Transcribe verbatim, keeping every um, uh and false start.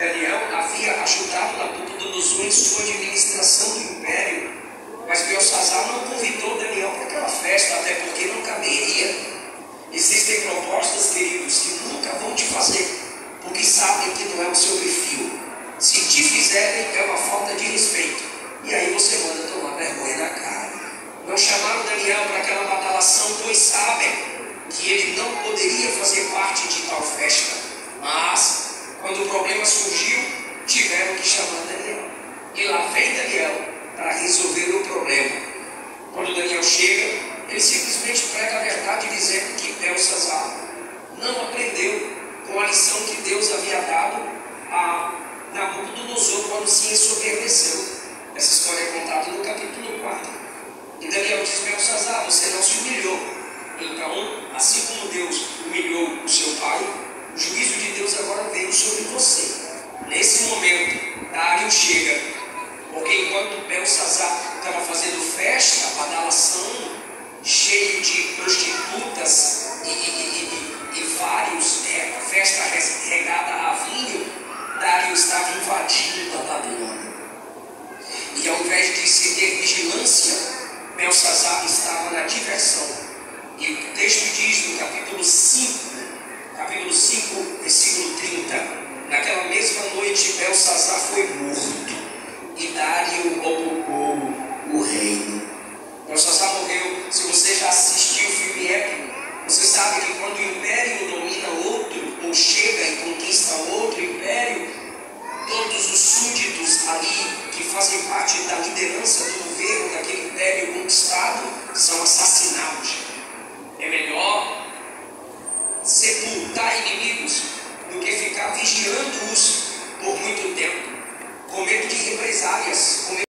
Daniel havia ajudado Nabucodonosor em sua administração do império, mas Belsazar não convidou Daniel para aquela festa, até porque não caberia. Existem propostas, queridos, que nunca vão te fazer, porque sabem que não é o seu perfil. Se te fizerem, é uma falta de respeito, e aí você manda tomar vergonha na cara. Não chamaram Daniel para aquela badalação, pois sabem que ele não poderia fazer parte de tal festa, mas quando o problema surgiu, tiveram que chamar Daniel. E lá vem Daniel para resolver o problema. Quando Daniel chega, ele simplesmente prega a verdade, dizendo que Belsazar não aprendeu com a lição que Deus havia dado a Nabucodonosor quando se ensoberbeceu. Essa história é contada no capítulo quatro. E Daniel diz: Belsazar, você não se humilhou. Então, assim como Deus humilhou o seu pai, o juízo de Deus agora veio sobre você. Nesse momento, Dário chega, porque enquanto Belsazar estava fazendo festa, badalação, cheio de prostitutas e, e, e, e vários, é, festa regada a vinho, Dário estava invadindo a Babilônia. E ao invés de se ter vigilância, Belsazar estava na diversão. E o texto diz no capítulo cinco, capítulo cinco, versículo trinta: naquela mesma noite Belsazar foi morto e Dário ocupou o reino. Belsazar morreu. Se você já assistiu o filme épico, você sabe que quando o império domina outro, ou chega e conquista outro império, todos os súditos ali que fazem parte da liderança do governo daquele império conquistado são assassinados. É melhor sepultar inimigos do que ficar vigiando-os por muito tempo, com medo de represálias, com medo